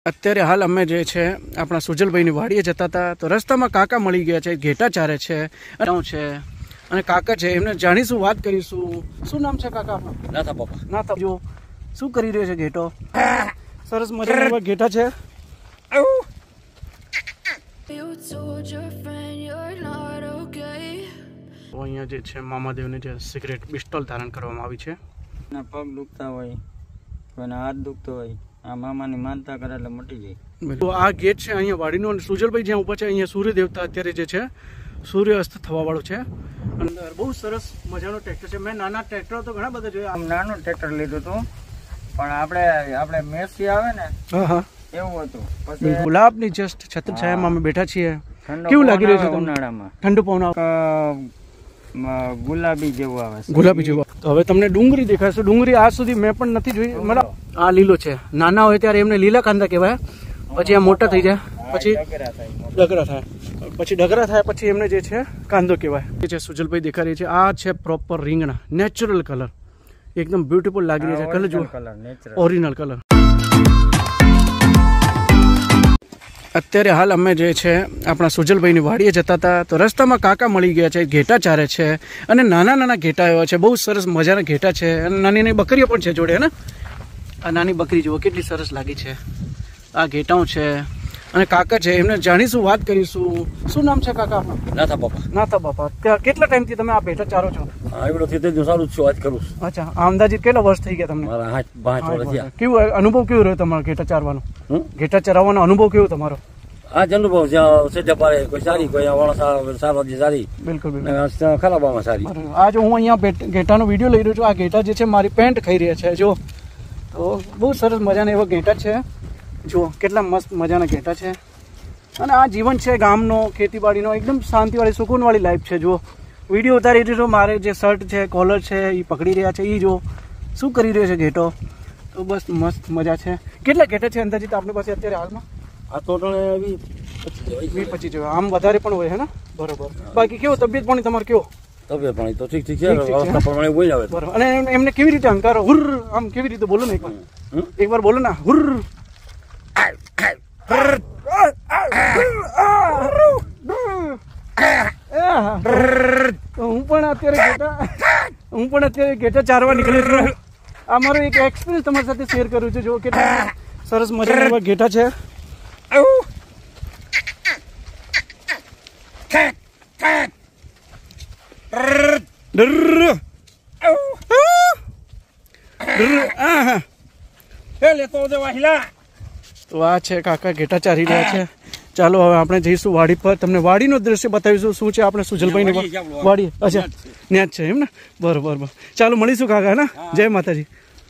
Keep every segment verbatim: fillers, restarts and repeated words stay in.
અત્યારે હાલ અમે જે છે આપણા સુજલભાઈની વાડીએ જતા હતા તો રસ્તામાં કાકા મળી ગયા છે, ઘેટા ચારે છે છે અને કાકા છે, એમને જાણીશું, વાત કરીશું. શું નામ છે કાકા આપણું? નાથા બાપા. નાથા જો શું કરી રહ્યો છે ઘેટો? સરસ મજાના ઘેટા છે. અહીંયા જે છે મામાદેવને જે સિગરેટ પિસ્તોલ ધારણ કરવામાં આવી છે. પગ દુખતા હોય, કોઈના હાથ દુખતો હોય, આ મામાની માનતા કરે એટલે મટી જાય. તો આ ગેટ છે અહીંયા વાડીનો. અને સુજલભાઈ જ્યાં ઉપર છે અહીંયા સૂર્ય દેવતા અત્યારે જે છે સૂર્ય અસ્ત થવા વાળો છે. અંદર બહુ સરસ મજાનો ટ્રેક્ટર છે. મેં નાના ટ્રેક્ટર તો ઘણા બધા જોયા. આમ નાનું ટ્રેક્ટર લીધું હતું, પણ આપણે આપણે મેસી આવે ને હા હા એવું હતું. પછી ગુલાબની જસ્ટ છત્ર છાયામાં અમે બેઠા છીએ. કેવું લાગી રહ્યું છે ઉનાળામાં? ઠંડુ પવન ગુલાબી જેવું આવે છે. ગુલાબી જેવું. તો હવે તમને ડુંગળી દેખાશે. ડુંગળી આજ સુધી મેં પણ નથી જોઈ. મતલબ આ લીલો છે. નાના હોય ત્યારે એમને લીલા કાંદા કહેવાય, પછી આ મોટા થઈ જાય, પછી ડગરા થાય, પછી ડગરા થાય પછી એમને જે છે કાંદો કહેવાય. એ છે સુજલભાઈ દેખાડી છે. આ છે પ્રોપર રીંગણા, નેચરલ કલર, એકદમ બ્યુટીફુલ લાગી રહ્યા છે. કલર જુઓ, ઓરિજિનલ કલર. અત્યારે હાલ અમે જે છે આપણા સુજલભાઈની વાડીએ જતા હતા તો રસ્તામાં કાકા મળી ગયા છે, ઘેટા ચારે છે અને નાના નાના ઘેટા એવા છે. બહુ સરસ મજાના ઘેટા છે અને નાની નાની બકરીઓ પણ છે જોડે. ને આ નાની બકરી જુઓ કેટલી સરસ લાગી છે. આ ઘેટાઓ છે અને કાકા છે, એમને જાણીશું, વાત કરીશું. શું નામ છે કાકા આપણું? નાથા બાપા. નાથા બાપા. ત્યાં કેટલા ટાઈમથી તમે આ ઘેટા ચારો છો? આવડો થી તો સારું જ છું, આજ કરું. અચ્છા, અંદાજિત કેટલા વર્ષ થઈ ગયા તમને? મારા આઠ પાંચ વર્ષ થયા. કેવું અનુભવ કેવો રહ્યો તમારો ઘેટા ચારવાનો? ઘેટા ચરાવવાનો અનુભવ કેવો તમારો? આ જ અનુભવ જ્યાં સેજા પાડે કોઈ સારી, કોઈ વાળા સારવાજી સારી. બિલકુલ બિલકુલ. ખરાબામાં સારી. આ જો હું અહીંયા ઘેટાનો વિડીયો લઈ રહ્યો છું. આ ઘેટા જે છે મારી પેન્ટ ખાઈ રહ્યા છે. જો તો બહુ સરસ મજાના એવા ઘેટા છે. જુઓ કેટલા મસ્ત મજાના ઘેટા છે. અને આ જીવન છે ગામનો, ખેતીવાડીનો, એકદમ શાંતિવાળી સુકૂનવાળી લાઈફ છે. જુઓ વિડીયો ઉતારી રહ્યો છું. મારે જે શર્ટ છે, કોલર છે એ પકડી રહ્યા છે. એ જો શું કરી રહ્યો છે ઘેટો. તો બસ મસ્ત મજા છે. કેટલા ઘેટા છે અંદાજિત આપણી પાસે અત્યારે હાલમાં? આ ટોટલ વીસ પચીસ જેવા. આમ વધારે પણ હોય હે ને? બરોબર. બાકી કેવો તબિયત પાણી તમારે કેવો? તબિયત પાણી તો ઠીક ઠીક છે, પ્રમાણે બોલી આવે. બરોબર. અને એમને કેવી રીતે અંકારો? હુર આમ કેવી રીતે બોલો ને એકવાર? એકવાર બોલો ને, હુર. હું પણ અત્યારે ઘેટા હું પણ અત્યારે ઘેટા ચારવા નીકળી છું. આ મારો એક એક્સપિરિયન્સ તમારી સાથે શેર કરું છું. જો કેટલા સરસ મજાના એવા ઘેટા છે. તો આ છે કાકા ઘેટા ચારી રહ્યા છે. ચાલો હવે આપણે જઈશું વાડી પર, તમને વાડીનો દ્રશ્ય બતાવીશું. શું છે આપણે સુજલભાઈની વાડી? અચ્છા ત્યાં જ છે એમ ને? બરોબર બરોબર. ચાલો મળીશું કાકા. ને જય માતાજી.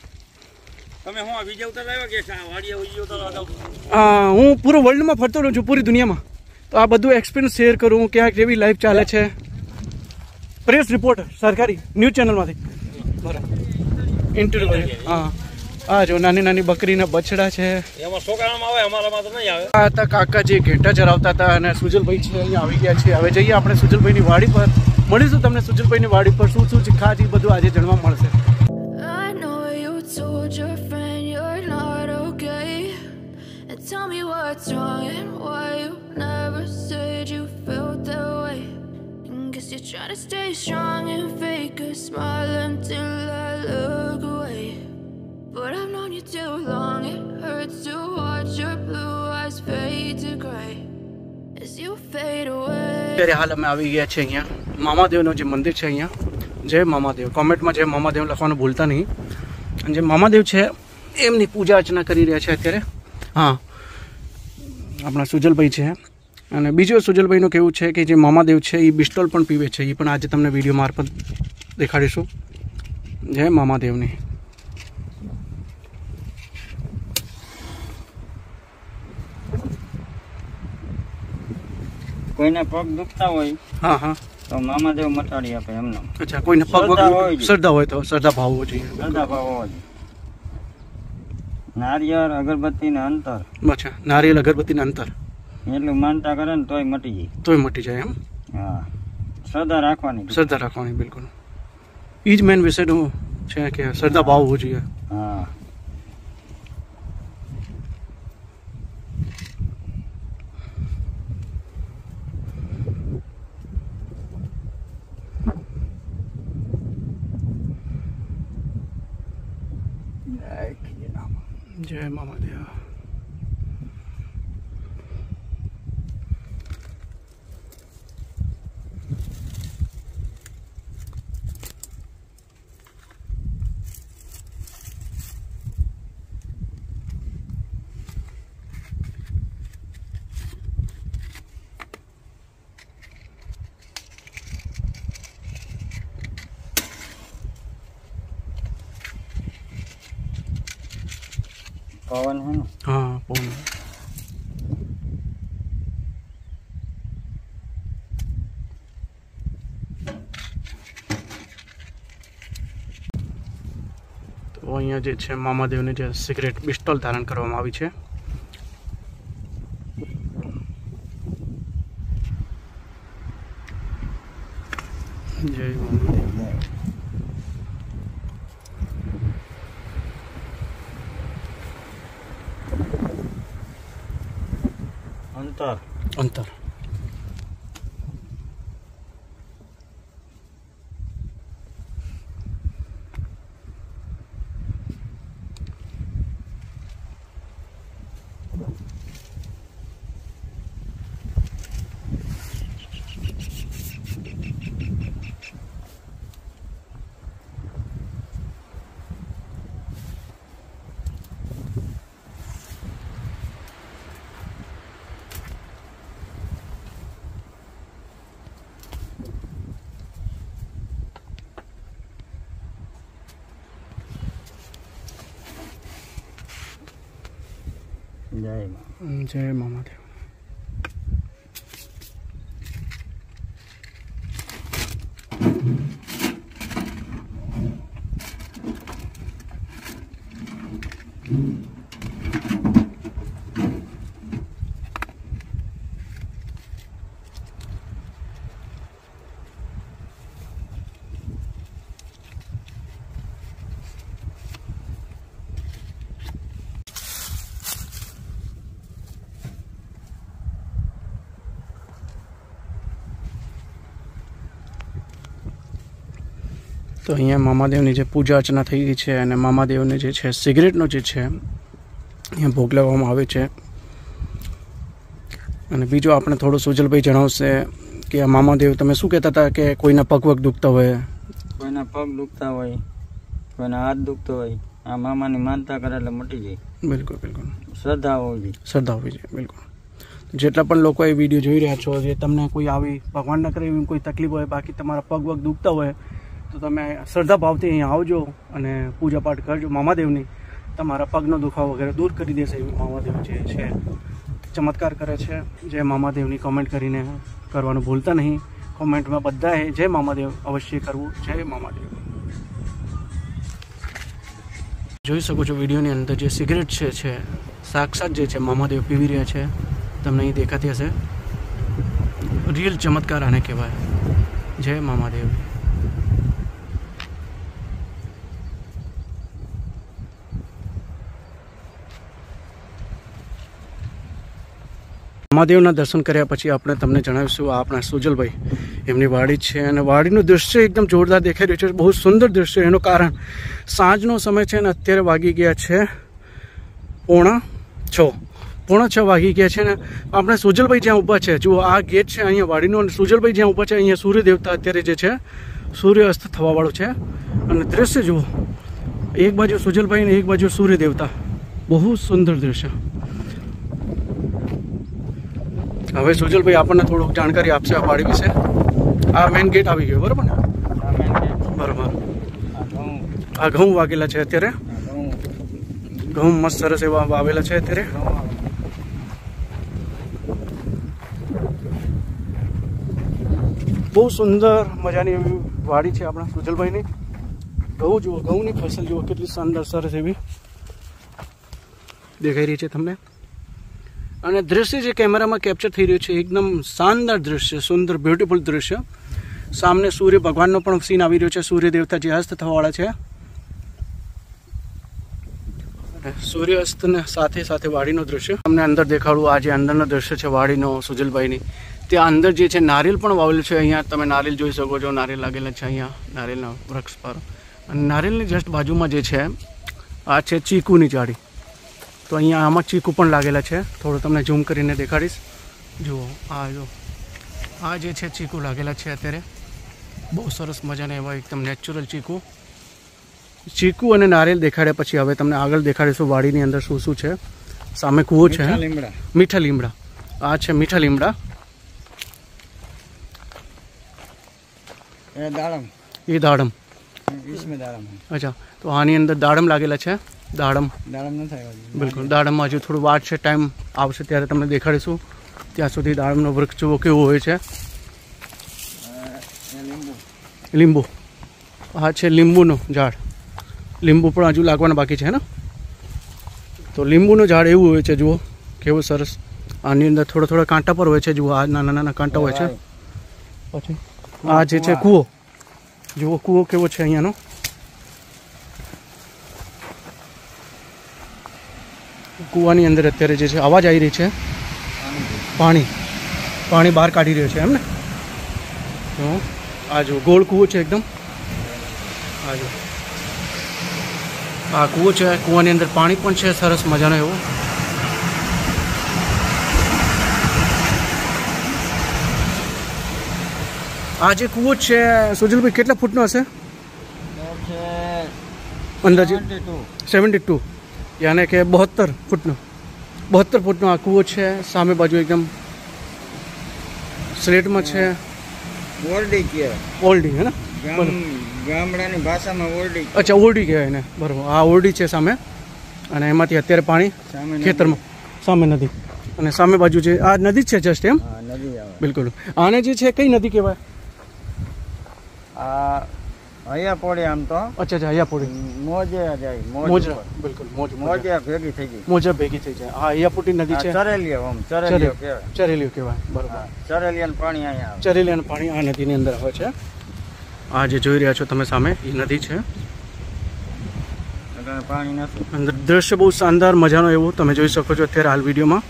હા, હું પૂરો વર્લ્ડમાં ફરતો રહું છું, પૂરી દુનિયામાં. તો આ બધું એક્સપિરિયન્સ શેર કરું, ક્યાંક કેવી લાઈફ ચાલે છે. પ્રેસ રિપોર્ટર સરકારી ન્યૂઝ ચેનલમાંથી. બરાબર. ઇન્ટરવ્યુ. હા હા જો નાની નાની બકરીના બછડા છે. આ હતા કાકા જે ઘેટા ચરાવતા હતા અને સુજલભાઈ છે અહીંયા આવી ગયા છે. હવે જઈએ આપણે સુજલભાઈની વાડી પર. મળીશું તમને સુજલભાઈની વાડી પર શું શું ખાસ એ બધું આજે જાણવા મળશે. Tell me what's wrong and why you never said you felt that way. Guess you're trying to stay strong and fake a smile until I look away. But I've known you too long, it hurts to watch your blue eyes fade to grey as you fade away. અત્યારે હાલ અમે આવી ગયા છે અહીંયા મામાદેવનું જે મંદિર છે અહીંયા. જય મામાદેવ. કોમેન્ટમાં જય મામાદેવ લખવાનું ભૂલતા નહીં. અને જે મામાદેવ છે એમની પૂજા અર્ચના કરી રહ્યા છે અત્યારે. હા, આપણા સુજલભાઈ છે. અને બીજો સુજલભાઈનું કેવું છે કે જે મામાદેવ છે એ બિસ્ટોલ પણ પીવે છે. એ પણ આજે તમને વિડીયો મારફત દેખાડીશું. જય મામાદેવની. કોઈને પગ દુખતા હોય હા હા તો મામાદેવ મટાડી આપે એમને. અચ્છા, કોઈને પગ શ્રદ્ધા હોય તો શ્રદ્ધા ભાવ હોવો જોઈએ. શ્રદ્ધા ભાવ હોવો જોઈએ. નારિયેળ અગરબત્તી ને અંતર. અચ્છા, નારિયેળ અગરબત્તી ને અંતર એટલું માનતા કરે ને તોય મટી જાય. તોય મટી જાય એમ? હા, શ્રદ્ધા રાખવાની. શ્રદ્ધા રાખવાની, બિલકુલ. એ જ મેન વિષયનું છે કે શ્રદ્ધા ભાવ હોવો જોઈએ. હા. જય મામાદેવ. पवन है ना? हाँ पवन. તો અહીંયા જે છે મામાદેવની જે સિક્રેટ પિસ્તોલ ધારણ કરવામાં આવી છે. જય મામાદેવ. अंतर અંતર. जय मां. જય મામાદેવ. તો અહીંયા મામાદેવની જે પૂજા અર્ચના થઈ ગઈ છે અને મામાદેવને જે છે સિગરેટનો જે છે અહીંયા ભોગ લગાવવામાં આવે છે. અને બીજું આપણે થોડું સુજલભાઈ જણાવશે કે આ મામાદેવ તમે શું કહેતા હતા કે કોઈના પગ વગ દુખતા હોય, કોઈના પગ દુખતા હોય, કોઈના હાથ દુખતો હોય, આ મામાની માનતા કરે એટલે મટી જાય. બિલકુલ બિલકુલ શ્રદ્ધા હોવી જોઈએ. શ્રદ્ધા હોવી જોઈએ. બિલકુલ. જેટલા પણ લોકો એ વિડીયો જોઈ રહ્યા છો, જે તમને કોઈ આવી ભગવાન ન કરે એવી કોઈ તકલીફ હોય, બાકી તમારા પગ વગ દુખતા હોય, તો તમે શ્રદ્ધા ભાવથી અહીંયા આવજો અને પૂજા પાઠ કરજો મામાદેવની. તમારા પગનો દુખાવો વગેરે દૂર કરી દેશે એવી મામાદેવ જે છે ચમત્કાર કરે છે. જય મામાદેવની કોમેન્ટ કરીને કરવાનું ભૂલતા નહીં. કોમેન્ટમાં બધાએ જય મામાદેવ અવશ્ય કરવું. જય મામાદેવ. જોઈ શકો છો વિડીયોની અંદર જે સિગરેટ છે છે સાક્ષાત જે છે મામાદેવ પીવી રહ્યા છે. તમને અહીં દેખાતી હશે. રિયલ ચમત્કાર આને કહેવાય. જય મામાદેવ. મહાદેવના દર્શન કર્યા પછી આપણે તમને જણાવીશું આ આપણા સુજલભાઈ એમની વાડી છે અને વાડીનું દૃશ્ય એકદમ જોરદાર દેખાઈ રહ્યું છે. બહુ સુંદર દૃશ્ય. એનું કારણ સાંજનો સમય છે ને અત્યારે વાગી ગયા છે પોણા છ પોણા છ વાગી ગયા છે ને આપણે સુજલભાઈ જ્યાં ઊભા છે, જુઓ આ ગેટ છે અહીંયા વાડીનો, અને સુજલભાઈ જ્યાં ઊભા છે અહીંયા સૂર્ય દેવતા અત્યારે જે છે સૂર્ય અસ્ત થવાવાળો છે. અને દૃશ્ય જુઓ, એક બાજુ સુજલભાઈ ને એક બાજુ સૂર્ય દેવતા. બહુ સુંદર દૃશ્ય. હવે સુજલભાઈ આપણને થોડુંક જાણકારી આપશે આ વાડી વિશે. આ મેઇન ગેટ આવી ગયો બરાબર ને? બરાબર. આ ઘઉં વાગેલા છે અત્યારે. ઘઉં મસ્ત સરસ એવા વાવેલા છે અત્યારે. બહુ સુંદર મજાની એવી વાડી છે આપણા સુજલભાઈની. ઘઉં જુઓ, ઘઉંની ફસલ જુઓ કેટલી સુંદર સરસ એવી દેખાઈ રહી છે તમને. અને દૃશ્ય જે કેમેરામાં કેપ્ચર થઈ રહ્યું છે એકદમ શાનદાર દૃશ્ય, સુંદર બ્યુટીફુલ દૃશ્ય. સામને સૂર્ય ભગવાનનો પણ સીન આવી રહ્યો છે. સૂર્ય દેવતા જે અસ્ત થવાવાળા છે. સૂર્ય અસ્તને સાથે સાથે વાડીનું દૃશ્ય તમને અંદર દેખાડું. આ જે અંદરનો દૃશ્ય છે વાડીનો સુજલભાઈની, ત્યાં અંદર જે છે નારિયેલ પણ વાવેલું છે. અહીંયા તમે નારિયેલ જોઈ શકો છો. નારિયેલ લાગેલા છે અહીંયા નારિયેલના વૃક્ષ પર. અને નારિયેલની જસ્ટ બાજુમાં જે છે આ છે ચીકુની ઝાડી. તો અહીંયા આમાં ચીકુ પણ લાગેલા છે. થોડું તમને ઝૂમ કરીને દેખાડીશ. જુઓ આ જો આ જે છે ચીકુ લાગેલા છે અત્યારે. બહુ સરસ મજાના એવા એકદમ નેચરલ ચીકુ ચીકુ અને નારિયેલ દેખાડ્યા પછી હવે તમને આગળ દેખાડીશું વાડીની અંદર શું શું છે. સામે કૂવો છે, મીઠા લીમડા. આ છે મીઠા લીમડા. એ દાડમ એ દાડમ. इसमें दाड़म है. અચ્છા, તો આની અંદર દાડમ લાગેલા છે. દાડમ दाड़म न થાય બિલકુલ. દાડમમાં હજુ થોડું વાર છે, ટાઈમ આવશે ત્યારે તમને દેખાડીશું. ત્યાં સુધી દાડમનો વૃક્ષ જુઓ કેવો હોય છે. લીંબુ. આ છે લીંબુનું ઝાડ. લીંબુ પણ હજુ લાગવાના બાકી છે ને. તો લીંબુનું ઝાડ એવું હોય છે, જુઓ કેવું સરસ. આની અંદર થોડા થોડા કાંટા પર હોય છે, જુઓ આ નાના નાના કાંટા હોય છે. પછી આ જે છે કૂવો, જુઓ કૂવો કેવો છે અહીંયાનો. કૂવાની અંદર અત્યારે જે છે અવાજ આવી રહી છે. પાણી પાણી બહાર કાઢી રહ્યો છે એમ ને. તો આ જો ગોળ કૂવો છે એકદમ. આ જો આ કૂવો છે. કૂવાની અંદર પાણી પણ છે સરસ મજાનો એવો. આ જે કૂવો છે સુજલભાઈ કેટલા ફૂટનો હશે અંદાજે? સેવન્ટી ટુ યાને કે બોહત્તર ફૂટનો. બોહત્તર ફૂટનો આ કૂવો છે. સામે બાજુ એકદમ સ્લેટમાં છે. ઓરડી કહેવાય. ઓરડી હે ને? ગામડાની ભાષામાં ઓરડી. અચ્છા, ઓરડી કહેવાય એને. બરાબર. આ ઓરડી છે સામે. અને એમાંથી અત્યારે પાણી ખેતરમાં. સામે નદી અને સામે બાજુ છે આ નદી છે જસ્ટ એમ. બિલકુલ. આને જે છે કઈ નદી કહેવાય? આ અહીંયા પડે આમ તો. અચ્છા અચ્છા, અહીંયા પોડી. મોજે જાય. મોજા. બિલકુલ. મોજ મોજે ભેગી થઈ ગઈ. મોજા ભેગી થઈ જાય. હા, અયાપુટી નદી છે. ચરેલિયો આમ ચરેલિયો કહેવાય. ચરેલિયો કહેવાય. બરાબર. ચરેલિયાનું પાણી અહીંયા આવે. ચરેલિયાનું પાણી આ નદીની અંદર આવે છે. આ જે જોઈ રહ્યા છો તમે સામે એ નદી છે. પાણી નથી અંદર. દ્રશ્ય બહુ શાનદાર મજાનો એવું તમે જોઈ શકો છો અત્યારે હાલ વિડીયોમાં.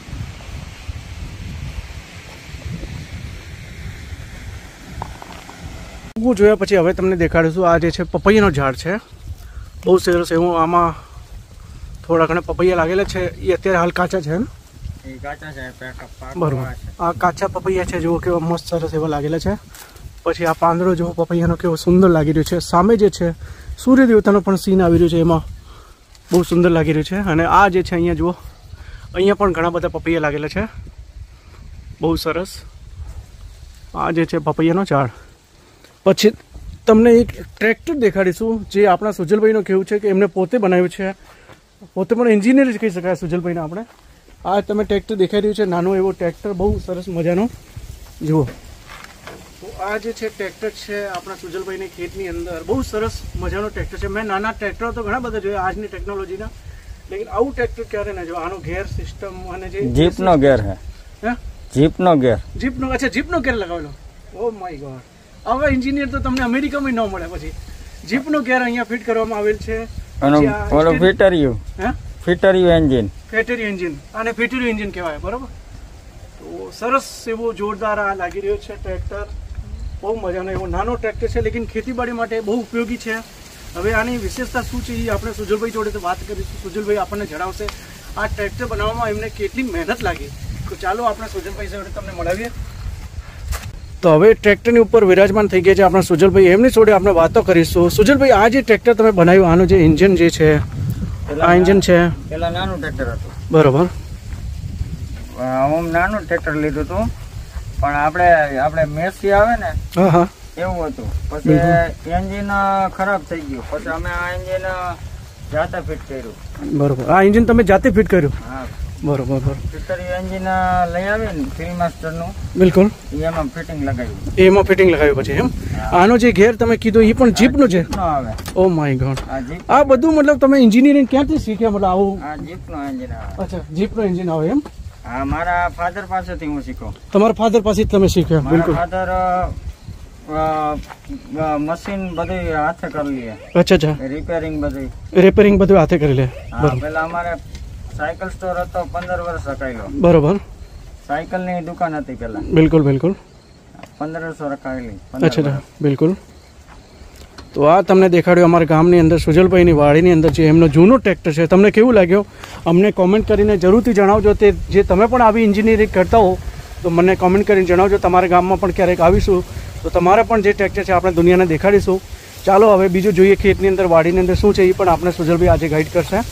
હું જોયા પછી હવે તમને દેખાડીશું. આ જે છે પપૈયાનો ઝાડ છે. બહુ સરસ એવું. આમાં થોડા ઘણા પપૈયા લાગેલા છે. એ અત્યારે હાલ કાચા છે ને? એ કાચા છે. બરોબર. આ કાચા પપૈયા છે, જુઓ કેવા મસ્ત સરસ એવા લાગેલા છે. પછી આ પાંદડો જુઓ પપૈયાનો કેવો સુંદર લાગી રહ્યો છે. સામે જે છે સૂર્ય દેવતાનો પણ સીન આવી રહ્યો છે, એમાં બહુ સુંદર લાગી રહ્યું છે. અને આ જે છે અહીંયા જુઓ, અહીંયા પણ ઘણા બધા પપૈયા લાગેલા છે. બહુ સરસ. આ જે છે પપૈયાનો ઝાડ. પછી તમને એક ટ્રેક્ટર દેખાડીશું જે આપણા સુજલભાઈનું કહેવું છે કે એમને પોતે બનાવ્યું છે. પોતે પણ એન્જિનિયર જ કહી શકાય સુજલભાઈને આપણે. આ તમે ટ્રેક્ટર દેખાઈ રહ્યું છે, નાનો એવો ટ્રેક્ટર, બહુ સરસ મજાનો. જુઓ તો આ જે છે ટ્રેક્ટર છે આપણા સુજલભાઈની ખેતની અંદર. બહુ સરસ મજાનો ટ્રેક્ટર છે. મેં નાના ટ્રેક્ટરો તો ઘણા બધા જોયા આજની ટેકનોલોજીના, લેકિન આવું ટ્રેક્ટર ક્યારે ના જોયું. આનો ગેર સિસ્ટમ અને જે જીપનો ગેર હે. હે જીપનો ગેર. જીપનો. અચ્છા, જીપનો ગેર લગાવેલો. Oh my god. હવે એન્જિનિયર તો તમને અમેરિકામાં ન મળે. પછી જીપનો ગેર અહીંયા ફિટ કરવામાં આવેલ છે. ઓલો ફિટરિયું. હે ફિટરિયું એન્જિન. ફિટરિયું એન્જિન. આને ફિટરિયું એન્જિન કહેવાય. બરોબર. તો સરસ એવો જોરદાર આ લાગી રહ્યો છે ટ્રેક્ટર. બહુ મજાનો એવો નાનો ટ્રેક્ટર છે, લેકિન ખેતીવાડી માટે બહુ ઉપયોગી છે. હવે આની વિશેષતા શું છે એ આપણે સુજલભાઈ જોડે તો વાત કરીશું. સુજલભાઈ આપણને જણાવશે આ ટ્રેક્ટર બનાવવામાં એમને કેટલી મહેનત લાગી. તો ચાલો આપણે સુજલભાઈ જોડે તમને મળાવીએ. તો હવે ટ્રેક્ટરની ઉપર વિરાજમાન થઈ ગયા છે આપણા સુજલભાઈ. એમની જોડે આપણે વાતો કરીશું. સુજલભાઈ, આ જે ટ્રેક્ટર તમે બનાવ્યું, આનું જે એન્જિન જે છે, આ એન્જિન છે પેલા નાનું ટ્રેક્ટર હતું. બરોબર. હું નાનું ટ્રેક્ટર લીધું હતું, પણ આપણે આપણે મેસી આવે ને હા હા એવું હતું. પછી એન્જિન ખરાબ થઈ ગયું. પછી અમે આ એન્જિન જાતે ફિટ કર્યું. બરોબર. આ એન્જિન તમે જાતે ફિટ કર્યું? હા બરોબર. બરોબર. ફિટરી એન્જિન લઈ આવીને ફિલ્મ માસ્ટરનું. બિલકુલ. એમાં ફિટિંગ લગાવ્યું. એમાં ફિટિંગ લગાવ્યું પછી એમ. આનો જે ગેર તમે કીધું એ પણ જીપનો છે? આવે. Oh my god. આ બધું મતલબ તમે એન્જિનિયરિંગ ક્યાંથી શીખ્યા? મતલબ આવું? આ જીપનો એન્જિન આવે. અચ્છા, જીપનો એન્જિન આવે એમ. હા, મારા ફાધર પાસેથી હું શીખ્યો. તમારા ફાધર પાસેથી તમે શીખ્યા? બિલકુલ. ફાધર મશીન બધું હાથે કરી લે. અચ્છા અચ્છા. રિપેરિંગ બધું. રિપેરિંગ બધું હાથે કરી લે. પેલા અમારે સાયકલ સ્ટોર હતો, પંદર વર્ષ રખાયેલો. બરોબર. સાયકલ ની દુકાન હતી પેલા. બિલકુલ બિલકુલ. પંદર વર્ષ રખાયેલી. અચ્છા અચ્છા. બિલકુલ. તો આ તમને દેખાડ્યું અમારા ગામની અંદર સુજલભાઈની વાડીની અંદર જે એમનો જૂનો ટ્રેક્ટર છે. તમને કેવું લાગ્યો અમને કોમેન્ટ કરીને જરૂરથી જણાવજો. તે જે તમે પણ આવી એન્જિનિયરિંગ કરતા હો તો મને કોમેન્ટ કરીને જણાવજો. તમારા ગામમાં પણ ક્યારેક આવીશું તો તમારે પણ જે ટ્રેક્ટર છે આપણે દુનિયાને દેખાડીશું. ચાલો હવે બીજું જોઈએ ખેતની અંદર વાડીની અંદર શું છે એ પણ આપણે સુજલભાઈ આજે ગાઈડ કરશે.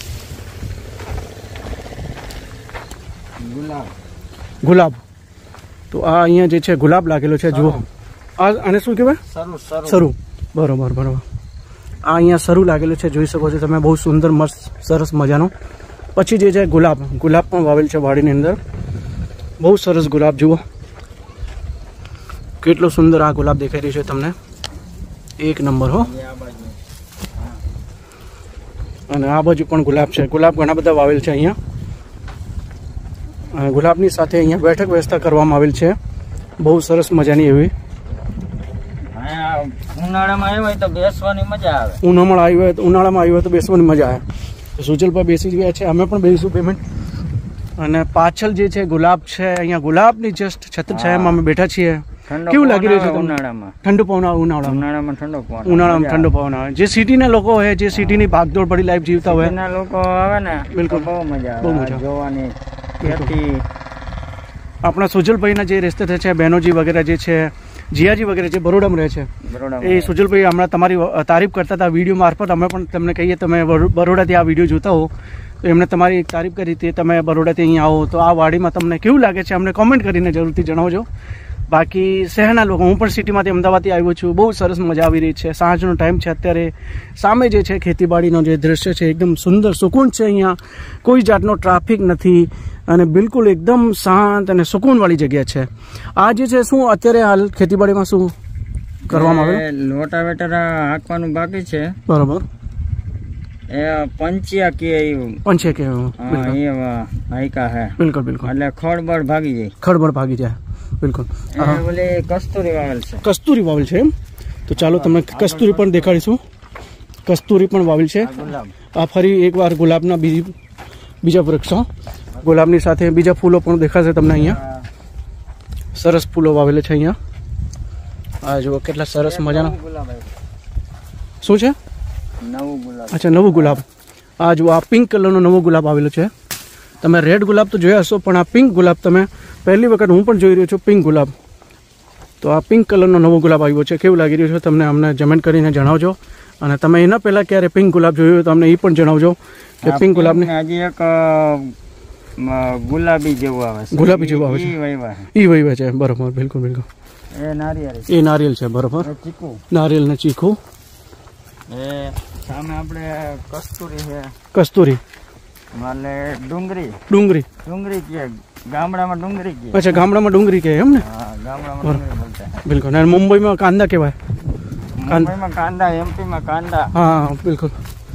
ગુલાબ ગુલાબ તો આ અહીંયા જે છે ગુલાબ લાગેલો છે જુઓ. આ અને શું કહેવાય સરું સરું સરું. બરોબર બરોબર. આ અહીંયા સરું લાગેલું છે જોઈ શકો છો તમે. બહુ સુંદર મસ્ત સરસ મજાનો. પછી જે છે ગુલાબ ગુલાબ પણ વાવેલ છે વાડીની અંદર. બહુ સરસ ગુલાબ જુઓ કેટલો સુંદર આ ગુલાબ દેખાઈ રહ્યો છે તમને. એક નંબર હો. અને આ બાજુ પણ ગુલાબ છે. ગુલાબ ઘણા બધા વાવેલ છે અહીંયા. ગુલાબની સાથે અહીંયા બેઠક વ્યવસ્થા કરવામાં આવેલ છે બહુ સરસ મજાની એવી. ઉનાળામાં આવ્યો હોય તો બેસવાની મજા આવે. ઉનાળામાં આવ્યો હોય તો ઉનાળામાં આવ્યો હોય તો બેસવાની મજા આવે. સુજલભાઈ બેસી ગયા છે, અમે પણ બેસીશું પેમેન્ટ. અને પાછળ જે છે ગુલાબ છે અહીંયા ગુલાબની જસ્ટ છત્રછાયામાં અમે બેઠા છીએ. કેવું લાગી રહ્યું છે ઉનાળામાં? ઠંડુ પવન આવે ઉનાળામાં. ઉનાળામાં ઠંડો પવન ઉનાળામાં ઠંડુ પવન આવે. જે સિટીના લોકો હોય જે સિટીની ભાગદોડ ભરી લાઈફ જીવતા હોય એના લોકો આવે ને બિલકુલ બહુ મજા બહુ આવે મજા જોવાની. ખેતી આપણા સુજલભાઈના જે રેસ્તે છે બહેનોજી વગેરે જે છે જીયાજી વગેરે જે બરોડામાં રહે છે એ સુજલભાઈ હમણાં તમારી તારીફ કરતા હતા વિડીયો મારફત. અમે પણ તમને કહીએ તમે બરોડાથી આ વિડીયો જોતા હો તો એમને તમારી તારીફ કરી હતી. તમે બરોડાથી અહીંયા આવો તો આ વાડીમાં તમને કેવું લાગે છે અમને કોમેન્ટ કરીને જરૂરથી જણાવજો. બાકી શહેરના લોકો, હું પણ સિટીમાંથી અમદાવાદથી આવ્યો છું, બહુ સરસ મજા આવી રહી છે. સાંજનો ટાઈમ છે અત્યારે. સામે જે છે ખેતીવાડીનો જે દ્રશ્ય છે એકદમ સુંદર સુકૂન છે. અહીંયા કોઈ જાતનો ટ્રાફિક નથી અને બિલકુલ એકદમ શાંત અને સુકૂનવાળી જગ્યા છે. આ જે છે શું અત્યારે હાલ ખેતીવાડીમાં શું કરવામાં આવે? લોટાવેટર હાંકવાનું બાકી છે. બરોબર. એ પંચિયા કે પંચિયા કે હાઈકા હે. બિલકુલ બિલકુલ. એટલે ખડબડ ભાગી જાય. ખડબડ ભાગી જાય બિલકુલ. ઓલી કસ્તુરી વાવેલ છે. કસ્તુરી વાવેલ છે એમ? તો ચાલો તમને કસ્તુરી પણ દેખાડીશું. કસ્તુરી પણ વાવેલ છે. આ ફરી એકવાર ગુલાબના બીજી બીજા વૃક્ષો ગુલાબની સાથે બીજા ફૂલો પણ દેખાશે તમને અહીંયા. સરસ ફૂલો વાવેલા છે અહીંયા. આ જુઓ કેટલા સરસ મજાના. શું છે? નવું ગુલાબ. અચ્છા નવું ગુલાબ. આ જુઓ આ પિંક કલરનો નવો ગુલાબ આવેલો છે. તમે રેડ ગુલાબ તો જોયા હશો પણ આ પિંક ગુલાબ તમે પહેલી વખત હું પણ જોઈ રહ્યો છું. પિંક ગુલાબ. તો આ પિંક કલરનો નવો ગુલાબ આવ્યો છે. કેવું લાગી રહ્યું છે તમને અમને જમેન્ટ કરીને જણાવજો. અને તમે એના પહેલાં ક્યારે પિંક ગુલાબ જોયું હોય તો અમને એ પણ જણાવજો કે પિંક ગુલાબને. હજી એક ગુલાબી જેવું આવે છે. ગુલાબી જેવું આવે છે. ઈ વહીવા છે. બરોબર બિલકુલ બિલકુલ. એ નારિયેળ. એ નારિયેલ છે. બરોબર. ચીકુ. નારિયેલ ને ચીકુ. એ સામે આપણે કસ્તુરી છે. કસ્તુરી એટલે ડુંગળી. ડુંગળી. ડુંગળી કે ગામડામાં ડુંગળી કે. અચ્છા ગામડામાં ડુંગળી કે એમ ને? હા ગામડામાં ડુંગળી બોલતા. બિલકુલ. અને મુંબઈમાં કાંદા કહેવાય. મુંબઈમાં કાંદા, એમપીમાં કાંદા. હા બિલકુલ.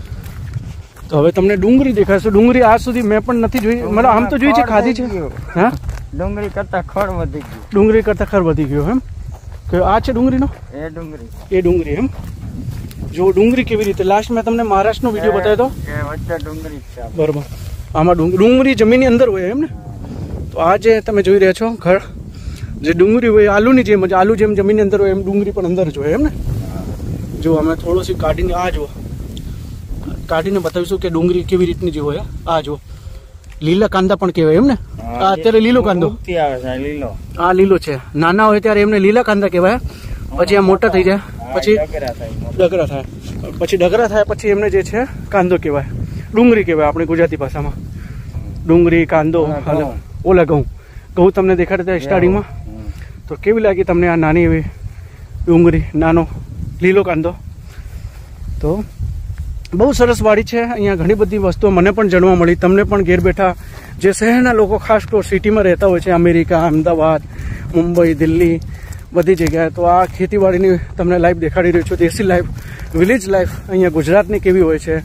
તો હવે તમને ડુંગળી દેખાશે. ડુંગળી આજ સુધી મેં પણ નથી જોઈ. મતલબ આમ તો જોઈ છે, ખાધી છે. હા ડુંગળી કરતા ખડ વધી ગયું. ડુંગળી કરતા ખર વધી ગયો એમ? કે આ છે ડુંગળીનો? એ ડુંગળી. એ ડુંગળી એમ? જો ડુંગળી કેવી રીતે લાસ્ટ મેં તમને મહારાષ્ટ્રનો વિડીયો બતાવ્યો હતો. એ વચ્ચે ડુંગળી છે. બરોબર. આમાં ડુંગળી ડુંગળી જમીનની અંદર હોય એમ ને? તો આ જે તમે જોઈ રહ્યા છો ઘર જે ડુંગળી હોય આલુની જેમ જ, આલુ જેમ જમીનની અંદર હોય એમ ડુંગળી પણ અંદર જ હોય એમ ને? જો અમે થોડોસી કાઢીને આ જો કાઢીને બતાવીશું કે ડુંગળી કેવી રીતની જે હોય. આ જો લીલા કાંદા પણ કહેવાય એમ ને? આ અત્યારે લીલો કાંદો આવે છે. લીલો. આ લીલો છે. નાના હોય ત્યારે એમને લીલા કાંદા કહેવાય. પછી આ મોટા થઈ જાય પછી ડગરા થાય. પછી ડગરા થાય પછી એમને જે છે કાંદો કહેવાય. ડુંગળી કહેવાય આપણી ગુજરાતી ભાષામાં. ડુંગળી, કાંદો, ઓલા ઘઉં. ઘઉં તમને દેખાડતા સ્ટાર્ટિંગમાં. તો કેવી લાગી તમને આ નાની એવી ડુંગળી, નાનો લીલો કાંદો? તો બહુ સરસ વાડી છે. અહીંયા ઘણી બધી વસ્તુઓ મને પણ જાણવા મળી. તમને પણ ઘેર બેઠા જે શહેરના લોકો ખાસ તો સિટીમાં રહેતા હોય છે, અમેરિકા, અમદાવાદ, મુંબઈ, દિલ્હી, બધી જગ્યાએ, તો આ ખેતીવાડીની તમને લાઈફ દેખાડી રહ્યું છું. દેશી લાઈફ, વિલેજ લાઈફ અહીંયા ગુજરાતની કેવી હોય છે.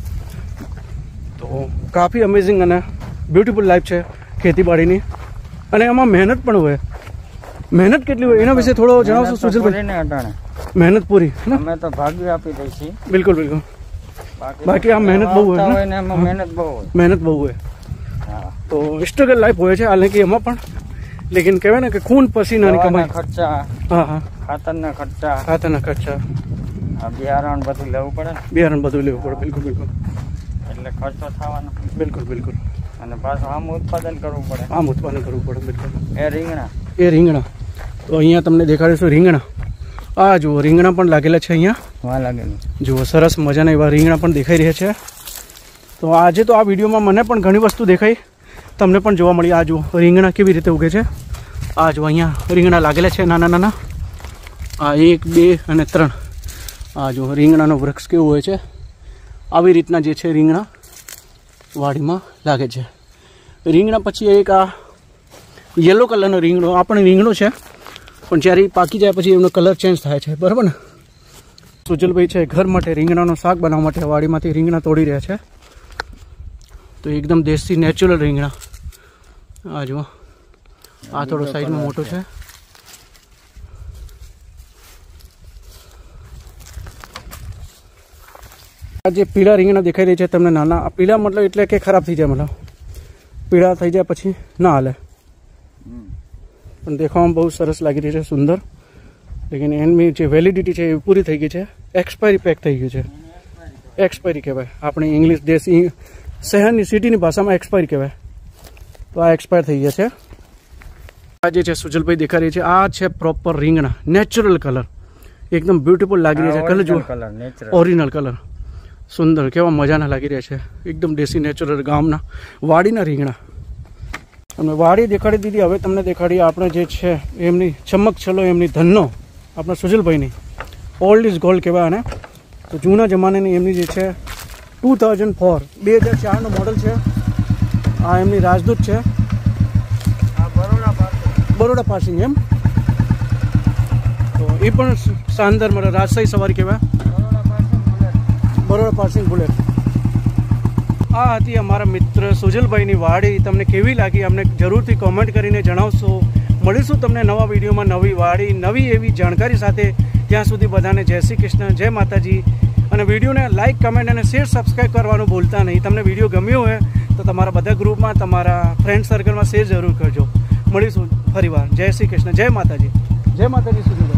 તો કાફી અમેઝિંગ અને બ્યુટીફુલ લાઈફ છે ખેતીવાડીની. અને એમાં મહેનત પણ હોય. મહેનત કેટલી હોય એના વિશે થોડો જણાવશો સુજલભાઈ? મહેનત પૂરી. અમે તો ભાગ્ય આપી દઈએ છીએ. બિલકુલ બિલકુલ. બાકી આ મહેનત બહુ હોય. મહેનત બહુ હોય. મહેનત બહુ હોય. તો સ્ટ્રગલ લાઈફ હોય છે હાલાકી એમાં પણ. લેકિન કહેવાય ને કે ખૂન પસીનાની કમાઈ. ખર્ચા. હા હા. ખાતરના ખર્ચા. ખાતરના ખર્ચા. આ બિયારણ બધું લેવું પડે ને, બિયારણ બધું લેવું પડે. બિલકુલ બિલકુલ એટલે ખર્ચો થવાનો. બિલકુલ બિલકુલ. અને પાછું આમ ઉત્પાદન કરવું પડે. આમ ઉત્પાદન કરવું પડે. બિલકુલ. એ રીંગણા એ રીંગણા તો અહીંયા તમને દેખાડીશું રીંગણા. આ જુઓ રીંગણા પણ લાગેલા છે અહીંયા. વાહ લાગેલું જુઓ સરસ મજાના એવા રીંગણા પણ દેખાઈ રહ્યા છે. તો આજે તો આ વિડીયોમાં મને પણ ઘણી વસ્તુ દેખાઈ, તમને પણ જોવા મળી. આ જુઓ રીંગણા કેવી રીતે ઉગે છે. આ જુઓ અહીંયા રીંગણા લાગેલા છે નાના નાના. આ એક બે અને ત્રણ. આ જુઓ રીંગણાનો વૃક્ષ કેવું હોય છે. આવી રીતના જે છે રીંગણા વાડીમાં લાગે છે. રીંગણા પછી એક આ યલો કલરનો રીંગણો, આ પણ રીંગણો છે પણ જ્યારે એ પાકી જાય પછી એનો કલર ચેન્જ થાય છે. બરાબર ને. સુજલભાઈ છે ઘર માટે રીંગણાનો શાક બનાવવા માટે વાડીમાંથી રીંગણા તોડી રહ્યા છે. તો એકદમ દેશી નેચરલ રીંગણા. આ જુઓ આ થોડો સાઈઝમાં મોટો છે. આ જે પીળા રીંગણા દેખાઈ રહી છે તમને નાના, પીળા મતલબ એટલે કે ખરાબ થઈ જાય, મતલબ પીળા થઈ જાય પછી ના હાલે, પણ દેખાવામાં બહુ સરસ લાગી રહી છે, સુંદર. લેકિન એની જે વેલિડિટી છે એ પૂરી થઈ ગઈ છે. એક્સપાયરી પેક થઈ ગયું છે. એક્સપાયરી કહેવાય આપણી ઇંગ્લિશ દેશી શહેરની સિટીની ભાષામાં એક્સપાયરી કહેવાય. તો આ એક્સપાયર થઈ ગયા છે. આ જે છે સુજલભાઈ દેખાઈ રહી છે આ છે પ્રોપર રીંગણા, નેચરલ કલર, એકદમ બ્યુટીફુલ લાગી રહ્યા છે. કલર જુઓ, ઓરિજિનલ કલર, સુંદર કેવા મજાના લાગી રહ્યા છે. એકદમ દેશી નેચરલ ગામના વાડીના રીંગણા. અને વાડી દેખાડી દીધી. હવે તમને દેખાડીએ આપણે જે છે એમની ચમક છલો, એમની ધનનો, આપણા સુજલભાઈની ઓલ્ડ ઇઝ ગોલ્ડ કહેવાય આને. તો જૂના જમાનાની એમની જે છે ટુ થાઉઝન્ડ ફોર બે હજાર ચારનું મોડલ છે. આ એમની રાજદૂત છે. બરોડા પાસિંગ એમ. તો એ પણ શાનદાર મળે, રાજશાહી સવારી કહેવાય. Baroda passing bullet. આ હતી અમારા મિત્ર સુજલભાઈની વાડી. તમને કેવી લાગી અમને જરૂરથી કોમેન્ટ કરીને જણાવશો. મળીશું તમને નવા વિડીયોમાં, નવી વાડી, નવી એવી જાણકારી સાથે. ત્યાં સુધી બધાને જય શ્રી કૃષ્ણ, જય માતાજી. અને વિડીયોને લાઇક, કમેન્ટ અને શેર, સબસ્ક્રાઈબ કરવાનું ભૂલતા નહીં. તમને વિડીયો ગમ્યો હોય તો તમારા બધા ગ્રુપમાં, તમારા ફ્રેન્ડ સર્કલમાં શેર જરૂર કરજો. મળીશું ફરીવાર. જય શ્રી કૃષ્ણ, જય માતાજી. જય માતાજી સુજલભાઈ.